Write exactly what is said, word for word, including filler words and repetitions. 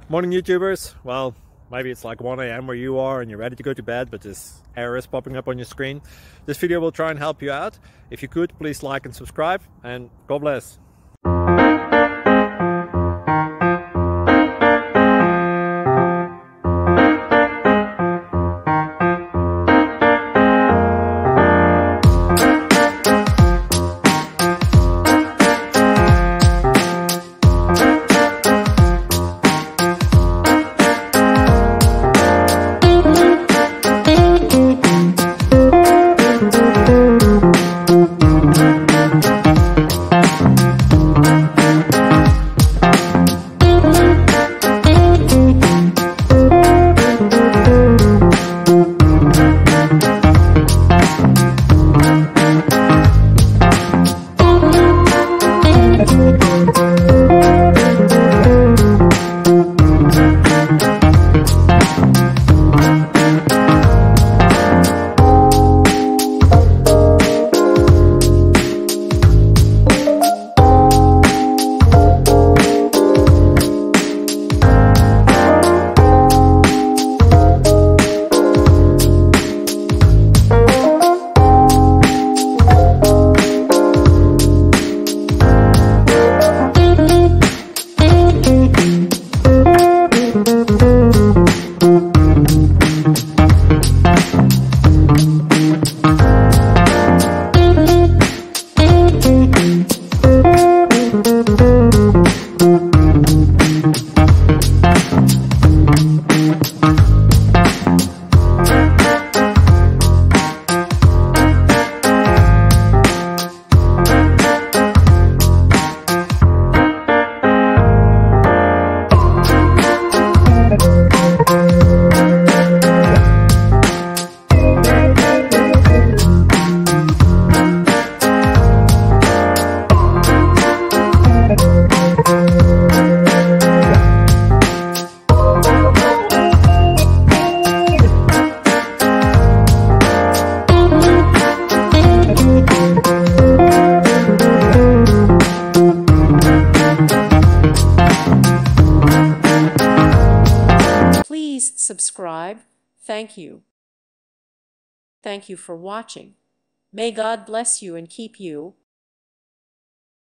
Morning YouTubers. Well, maybe it's like one A M where you are and you're ready to go to bed, but this error is popping up on your screen. This video will try and help you out. If you could, please like and subscribe, and God bless. Please subscribe. Thank you. Thank you for watching. May God bless you and keep you.